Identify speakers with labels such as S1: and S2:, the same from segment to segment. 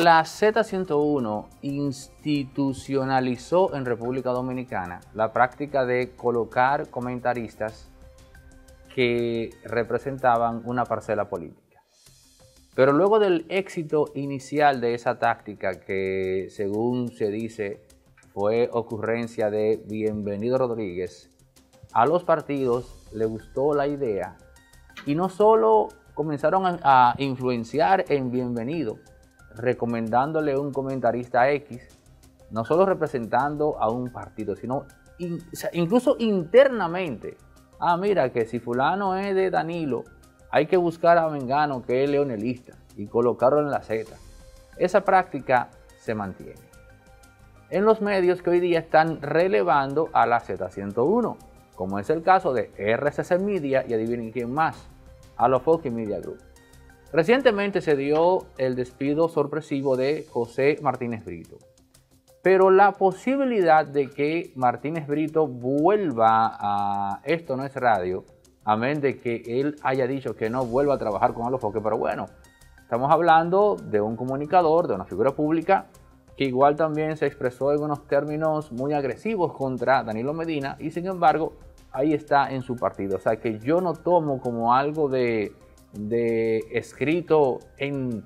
S1: La Z101 institucionalizó en República Dominicana la práctica de colocar comentaristas que representaban una parcela política. Pero luego del éxito inicial de esa táctica, que según se dice fue ocurrencia de Bienvenido Rodríguez, a los partidos les gustó la idea y no solo comenzaron a influenciar en Bienvenido, recomendándole un comentarista X, no solo representando a un partido, sino incluso internamente. Ah, mira, que si fulano es de Danilo, hay que buscar a Mengano, que es leonelista, y colocarlo en la Z. Esa práctica se mantiene en los medios que hoy día están relevando a la Z101, como es el caso de RCC Media y adivinen quién más, Alofoque Media Group. Recientemente se dio el despido sorpresivo de José Martínez Brito, pero la posibilidad de que Martínez Brito vuelva a Esto No Es Radio, amén de que él haya dicho que no vuelva a trabajar con Alofoque, pero bueno, estamos hablando de un comunicador, de una figura pública, que igual también se expresó en unos términos muy agresivos contra Danilo Medina y sin embargo ahí está en su partido. O sea que yo no tomo como algo de escrito en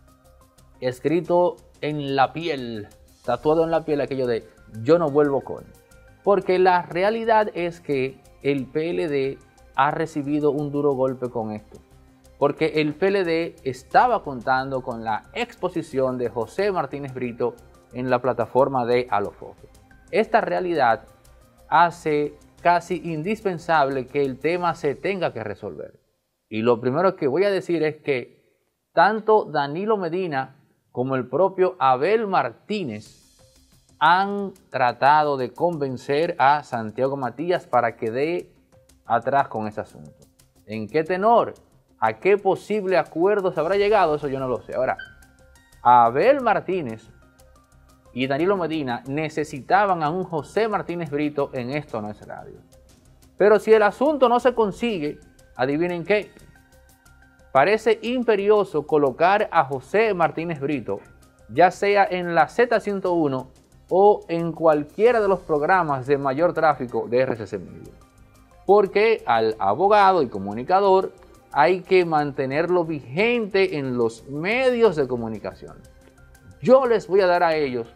S1: la piel, tatuado en la piel, aquello de yo no vuelvo con. Porque la realidad es que el PLD ha recibido un duro golpe con esto. Porque el PLD estaba contando con la exposición de José Martínez Brito en la plataforma de Alofoque. Esta realidad hace casi indispensable que el tema se tenga que resolver. Y lo primero que voy a decir es que tanto Danilo Medina como el propio Abel Martínez han tratado de convencer a Santiago Matías para que dé atrás con ese asunto. ¿En qué tenor? ¿A qué posible acuerdo se habrá llegado? Eso yo no lo sé. Ahora, Abel Martínez y Danilo Medina necesitaban a un José Martínez Brito en Esto No Es Radio. Pero si el asunto no se consigue, adivinen qué, parece imperioso colocar a José Martínez Brito, ya sea en la Z101 o en cualquiera de los programas de mayor tráfico de RCC Media. Porque al abogado y comunicador hay que mantenerlo vigente en los medios de comunicación. Yo les voy a dar a ellos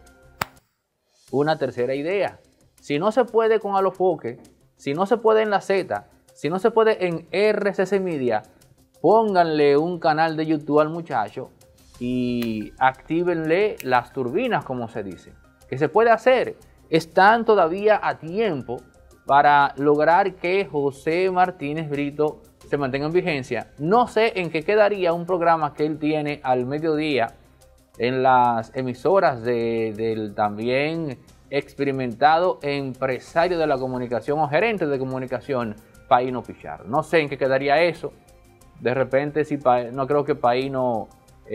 S1: una tercera idea. Si no se puede con Alofoque, si no se puede en la Z, si no se puede en RCC Media, pónganle un canal de YouTube al muchacho y actívenle las turbinas, como se dice. ¿Qué se puede hacer? Están todavía a tiempo para lograr que José Martínez Brito se mantenga en vigencia. No sé en qué quedaría un programa que él tiene al mediodía en las emisoras del también experimentado empresario de la comunicación o gerente de comunicación, Paino Pichardo. No sé en qué quedaría eso. De repente, si no creo que Paino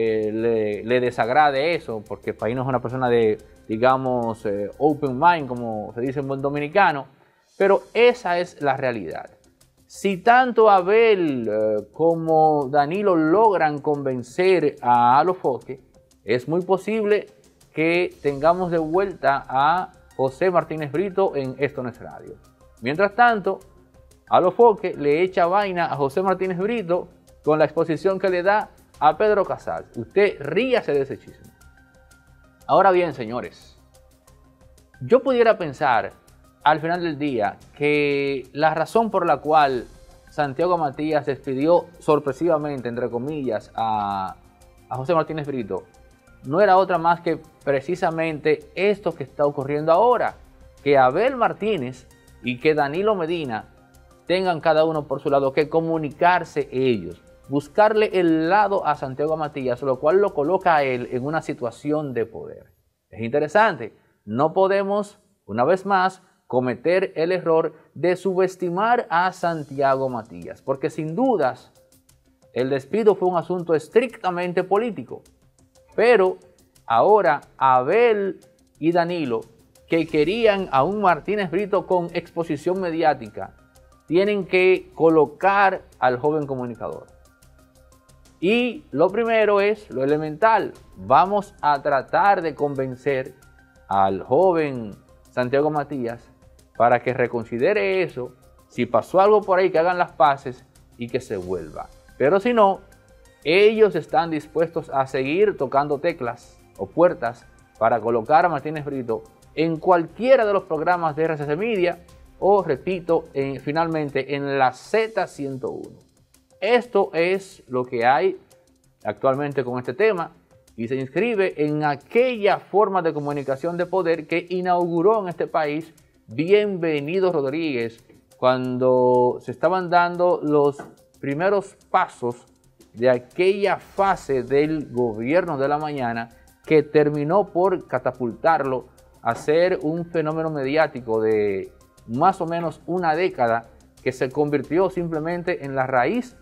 S1: le desagrade eso, porque Paino es una persona de, digamos, open mind, como se dice en buen dominicano, pero esa es la realidad. Si tanto Abel como Danilo logran convencer a Alofoque, es muy posible que tengamos de vuelta a José Martínez Brito en Esto No Es Radio. Mientras tanto, Alofoque le echa vaina a José Martínez Brito con la exposición que le da a Pedro Casals. Usted ríase de ese chisme. Ahora bien, señores, yo pudiera pensar al final del día que la razón por la cual Santiago Matías despidió sorpresivamente, entre comillas, a José Martínez Brito no era otra más que precisamente esto que está ocurriendo ahora, que Abel Martínez y que Danilo Medina tengan cada uno por su lado que comunicarse ellos, buscarle el lado a Santiago Matías, lo cual lo coloca a él en una situación de poder. Es interesante, no podemos, una vez más, cometer el error de subestimar a Santiago Matías, porque sin dudas el despido fue un asunto estrictamente político. Pero ahora Abel y Danilo, que querían a un Martínez Brito con exposición mediática, tienen que colocar al joven comunicador. Y lo primero es lo elemental. Vamos a tratar de convencer al joven Santiago Matías para que reconsidere eso. Si pasó algo por ahí, que hagan las paces y que se vuelva. Pero si no, ellos están dispuestos a seguir tocando teclas o puertas para colocar a Martínez Brito en cualquiera de los programas de RCC Media o, repito, finalmente en la Z101. Esto es lo que hay actualmente con este tema y se inscribe en aquella forma de comunicación de poder que inauguró en este país Bienvenido Rodríguez cuando se estaban dando los primeros pasos de aquella fase del gobierno de la mañana que terminó por catapultarlo a ser un fenómeno mediático de más o menos una década que se convirtió simplemente en la raíz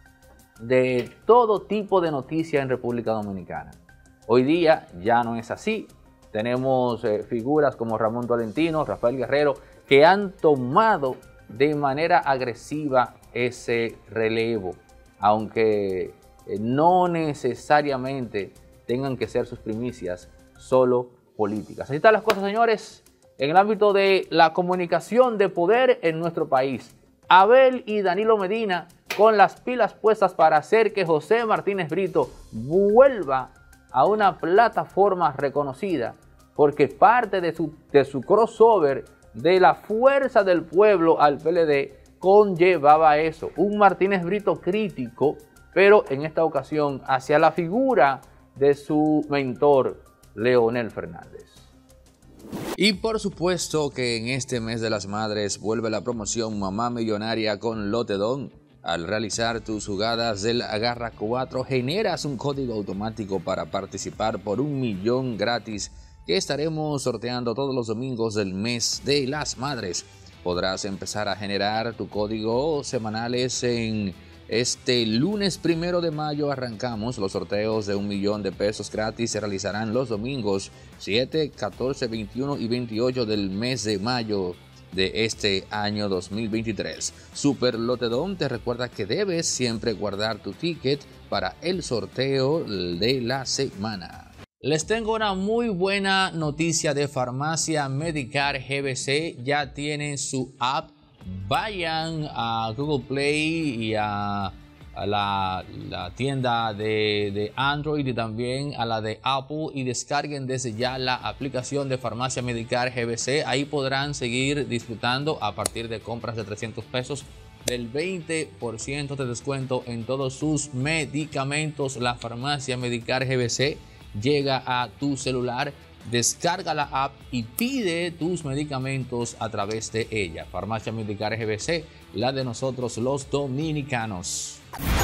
S1: de todo tipo de noticias en República Dominicana. Hoy día ya no es así. Tenemos figuras como Ramón Tolentino, Rafael Guerrero, que han tomado de manera agresiva ese relevo, aunque no necesariamente tengan que ser sus primicias solo políticas. Así están las cosas, señores, en el ámbito de la comunicación de poder en nuestro país. Abel y Danilo Medina con las pilas puestas para hacer que José Martínez Brito vuelva a una plataforma reconocida, porque parte de su crossover de la fuerza del pueblo al PLD conllevaba eso, un Martínez Brito crítico, pero en esta ocasión hacia la figura de su mentor, Leonel Fernández.
S2: Y por supuesto que en este mes de las madres vuelve la promoción Mamá Millonaria con Lotedom. Al realizar tus jugadas del Agarra 4 generas un código automático para participar por 1 millón gratis que estaremos sorteando todos los domingos del mes de las madres. Podrás empezar a generar tu código semanales en este lunes 1 de mayo. Arrancamos los sorteos de 1 millón de pesos gratis. Se realizarán los domingos 7, 14, 21 y 28 del mes de mayo de este año 2023. Super Lotedom te recuerda que debes siempre guardar tu ticket para el sorteo de la semana. Les tengo una muy buena noticia de Farmacia Medicare GBC. Ya tienen su app. Vayan a Google Play y a la tienda de Android y también a la de Apple y descarguen desde ya la aplicación de Farmacia Medicare GBC. Ahí podrán seguir disfrutando a partir de compras de 300 pesos del 20% de descuento en todos sus medicamentos. La Farmacia Medicare GBC llega a tu celular. Descarga la app y pide tus medicamentos a través de ella. Farmacia Medicare GBC, la de nosotros los dominicanos.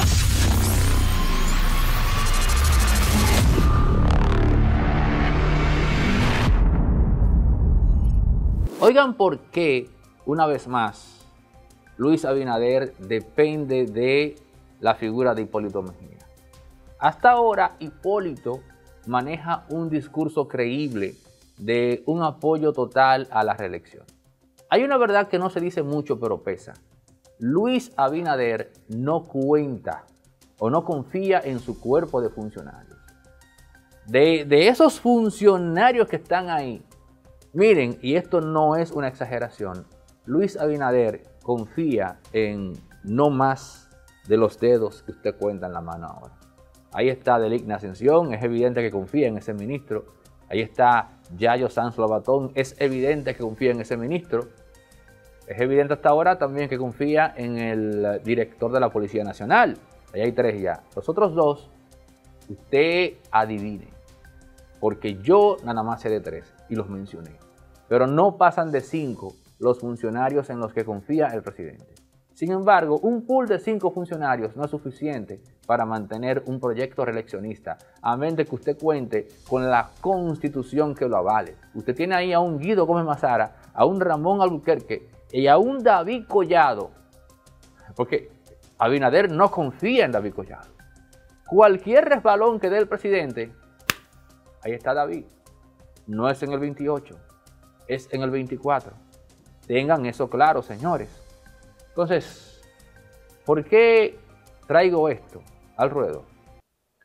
S1: Oigan por qué, una vez más, Luis Abinader depende de la figura de Hipólito Mejía. Hasta ahora, Hipólito maneja un discurso creíble de un apoyo total a la reelección. Hay una verdad que no se dice mucho, pero pesa. Luis Abinader no cuenta o no confía en su cuerpo de funcionarios. De esos funcionarios que están ahí, miren, y esto no es una exageración, Luis Abinader confía en no más de los dedos que usted cuenta en la mano ahora. Ahí está Deligna Ascensión, es evidente que confía en ese ministro. Ahí está Yayo Sanz Lobatón, es evidente que confía en ese ministro. Es evidente hasta ahora también que confía en el director de la Policía Nacional. Ahí hay 3 ya. Los otros 2, usted adivine, porque yo nada más sé de 3 y los mencioné. Pero no pasan de 5 los funcionarios en los que confía el presidente. Sin embargo, un pool de 5 funcionarios no es suficiente para mantener un proyecto reeleccionista, a menos de que usted cuente con la Constitución que lo avale. Usted tiene ahí a un Guido Gómez Mazara, a un Ramón Albuquerque y a un David Collado, porque Abinader no confía en David Collado. Cualquier resbalón que dé el presidente, ahí está David. No es en el 28, es en el 24. Tengan eso claro, señores. Entonces, ¿por qué traigo esto al ruedo?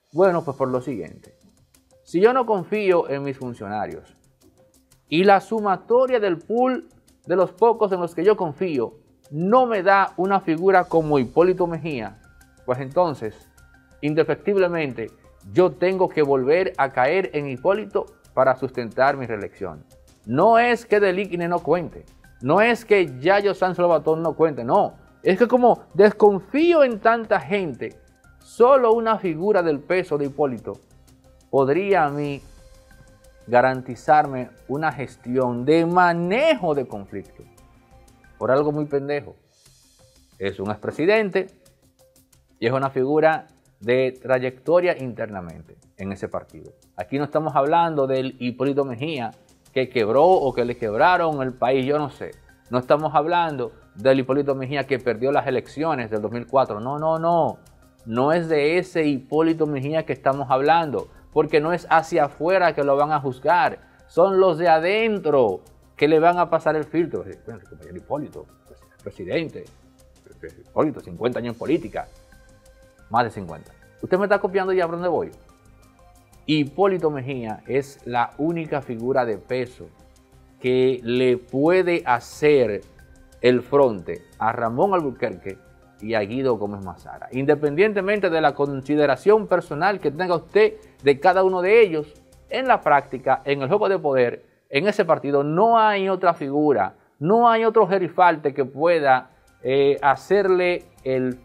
S1: Bueno, pues por lo siguiente. Si yo no confío en mis funcionarios y la sumatoria del pool de los pocos en los que yo confío no me da una figura como Hipólito Mejía, pues entonces, indefectiblemente, yo tengo que volver a caer en Hipólito para sustentar mi reelección. No es que Deligne no cuente, no es que Yayo Sanz Lobatón no cuente, no. Es que como desconfío en tanta gente, solo una figura del peso de Hipólito podría a mí garantizarme una gestión de manejo de conflictos. Por algo muy pendejo. Es un expresidente y es una figura de trayectoria internamente en ese partido. Aquí no estamos hablando del Hipólito Mejía que quebró o que le quebraron el país, yo no sé. No estamos hablando del Hipólito Mejía que perdió las elecciones del 2004. No, no, no. No es de ese Hipólito Mejía que estamos hablando, porque no es hacia afuera que lo van a juzgar. Son los de adentro que le van a pasar el filtro. Bueno, el compañero Hipólito, presidente, Hipólito, 50 años en política, más de 50. ¿Usted me está copiando ya por dónde voy? Hipólito Mejía es la única figura de peso que le puede hacer el fronte a Ramón Albuquerque y a Guido Gómez Mazara. Independientemente de la consideración personal que tenga usted de cada uno de ellos, en la práctica, en el juego de poder, en ese partido no hay otra figura, no hay otro gerifalte que pueda hacerle el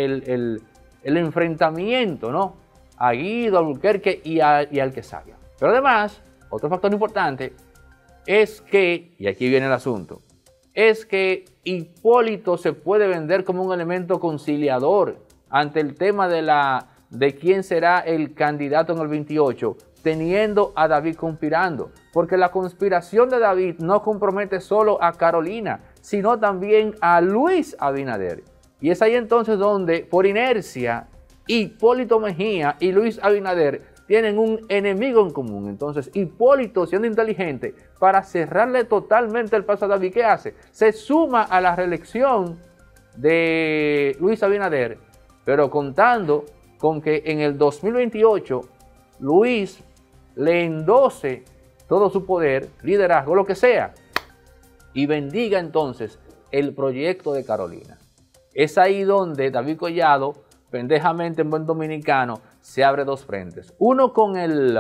S1: enfrentamiento, ¿no?, a Guido, Albuquerque y al que salga. Pero además, otro factor importante es que, y aquí viene el asunto, es que Hipólito se puede vender como un elemento conciliador ante el tema de quién será el candidato en el 28, teniendo a David conspirando, porque la conspiración de David no compromete solo a Carolina, sino también a Luis Abinader. Y es ahí entonces donde, por inercia, Hipólito Mejía y Luis Abinader tienen un enemigo en común. Entonces, Hipólito, siendo inteligente, para cerrarle totalmente el paso a David, ¿qué hace? Se suma a la reelección de Luis Abinader, pero contando con que en el 2028 Luis le endose todo su poder, liderazgo, lo que sea, y bendiga entonces el proyecto de Carolina. Es ahí donde David Collado, pendejamente en buen dominicano, se abre dos frentes. Uno con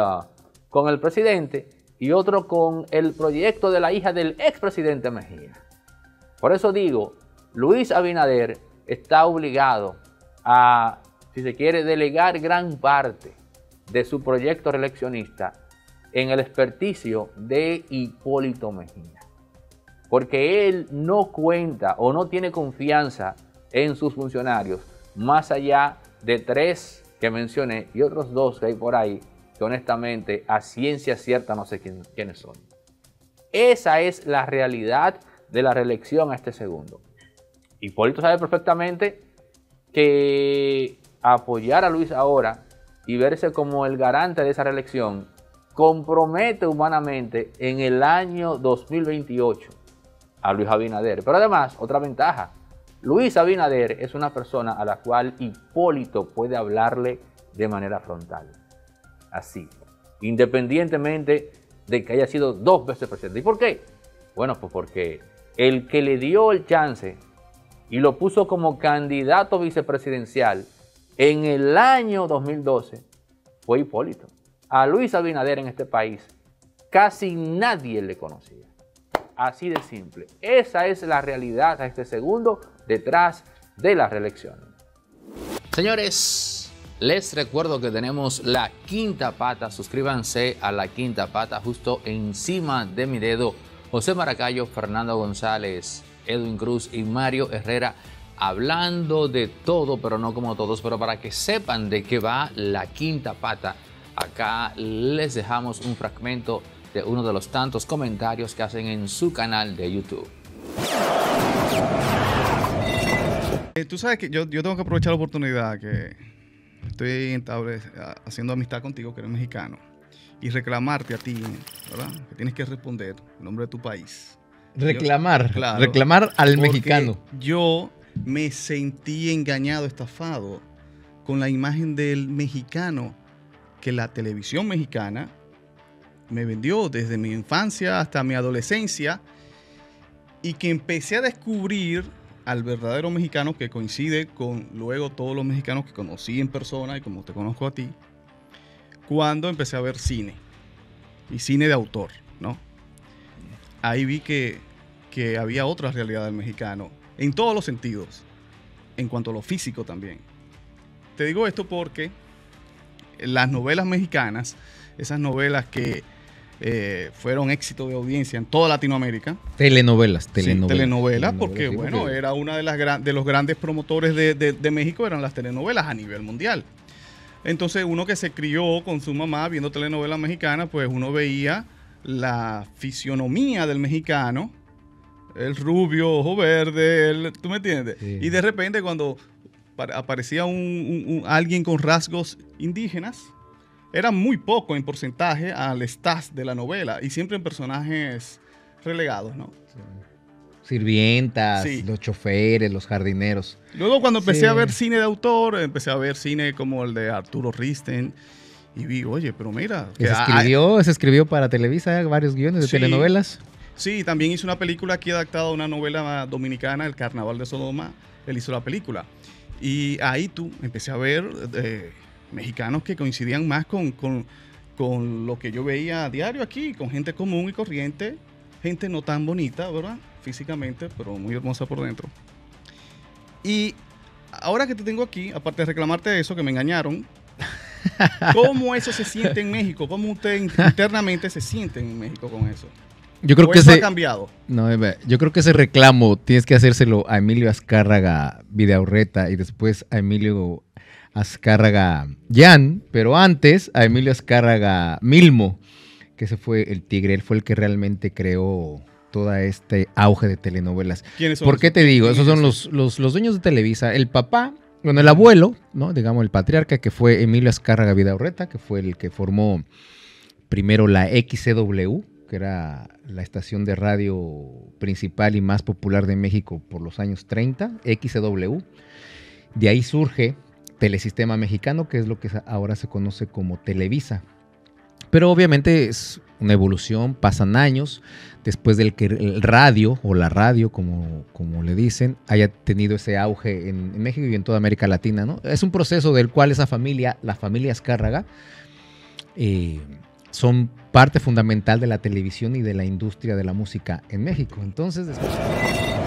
S1: el presidente y otro con el proyecto de la hija del expresidente Mejía. Por eso digo, Luis Abinader está obligado a, si se quiere, delegar gran parte de su proyecto reeleccionista en el experticio de Hipólito Mejía. Porque él no cuenta o no tiene confianza en sus funcionarios, más allá de 3 que mencioné y otros 2 que hay por ahí, que honestamente a ciencia cierta no sé quiénes son. Esa es la realidad de la reelección a este segundo. Hipólito sabe perfectamente que apoyar a Luis ahora y verse como el garante de esa reelección compromete humanamente en el año 2028 a Luis Abinader. Pero además, otra ventaja, Luis Abinader es una persona a la cual Hipólito puede hablarle de manera frontal. Así, independientemente de que haya sido 2 veces presidente. ¿Y por qué? Bueno, pues porque el que le dio el chance y lo puso como candidato vicepresidencial en el año 2012 fue Hipólito. A Luis Abinader en este país casi nadie le conocía. Así de simple. Esa es la realidad a este segundo detrás de la reelección.
S2: Señores, les recuerdo que tenemos La Quinta Pata. Suscríbanse a La Quinta Pata justo encima de mi dedo. José Maracayo, Fernando González, Edwin Cruz y Mario Herrera hablando de todo, pero no como todos. Pero para que sepan de qué va La Quinta Pata, acá les dejamos un fragmento de uno de los tantos comentarios que hacen en su canal de YouTube.
S3: Tú sabes que yo tengo que aprovechar la oportunidad que estoy haciendo amistad contigo, que eres mexicano, y reclamarte a ti, ¿verdad? Que tienes que responder en nombre de tu país.
S4: Reclamar,
S3: Claro,
S4: reclamar al mexicano.
S3: Yo me sentí engañado, estafado con la imagen del mexicano que la televisión mexicana me vendió desde mi infancia hasta mi adolescencia y que empecé a descubrir al verdadero mexicano que coincide con luego todos los mexicanos que conocí en persona y como te conozco a ti, cuando empecé a ver cine y cine de autor, ¿no? Ahí vi que había otra realidad del mexicano en todos los sentidos, en cuanto a lo físico también. Te digo esto porque las novelas mexicanas, esas novelas que fueron éxito de audiencia en toda Latinoamérica.
S4: Telenovelas.
S3: Porque
S4: sí,
S3: bueno,
S4: porque
S3: era una de los grandes promotores de México, eran las telenovelas a nivel mundial. Entonces uno que se crió con su mamá viendo telenovelas mexicanas, pues uno veía la fisionomía del mexicano, el rubio, ojo verde, ¿tú me entiendes?
S4: Sí.
S3: Y de repente cuando aparecía alguien con rasgos indígenas, era muy poco en porcentaje al staff de la novela y siempre en personajes relegados, ¿no?
S4: Sirvientas,
S3: Sí.
S4: los choferes, los jardineros.
S3: Luego cuando empecé
S4: Sí.
S3: a ver cine de autor, empecé a ver cine como el de Arturo Risten y vi, oye, pero mira...
S4: Se escribió para Televisa varios guiones de
S3: Sí.
S4: telenovelas.
S3: Sí, también hizo una película aquí adaptada a una novela dominicana, El Carnaval de Sodoma. Él hizo la película. Y ahí empecé a ver mexicanos que coincidían más con lo que yo veía a diario aquí, con gente común y corriente, gente no tan bonita, ¿verdad? Físicamente, pero muy hermosa por dentro. Y ahora que te tengo aquí, aparte de reclamarte eso, que me engañaron, ¿cómo eso se siente en México? ¿Cómo usted internamente se siente en México con eso?
S4: Yo creo
S3: ¿O
S4: que
S3: eso ha cambiado?
S4: No, yo creo que ese reclamo tienes que hacérselo a Emilio Azcárraga Vidaurreta y después a Emilio Azcárraga Jan, pero antes a Emilio Azcárraga Milmo, que ese fue el tigre, él fue el que realmente creó todo este auge de telenovelas.
S3: ¿Quiénes son
S4: ¿Por qué
S3: esos?
S4: te digo? Esos son
S3: ¿Quiénes
S4: los dueños de Televisa. El papá, bueno, el abuelo, ¿no? Digamos el patriarca, que fue Emilio Azcárraga Vidaurreta, que fue el que formó primero la XCW, que era la estación de radio principal y más popular de México por los años 30, XCW. De ahí surge Telesistema Mexicano, que es lo que ahora se conoce como Televisa. Pero obviamente es una evolución, pasan años después del que el radio, o la radio, como le dicen, haya tenido ese auge en México y en toda América Latina, ¿no? Es un proceso del cual esa familia, la familia Azcárraga, son parte fundamental de la televisión y de la industria de la música en México. Entonces, después...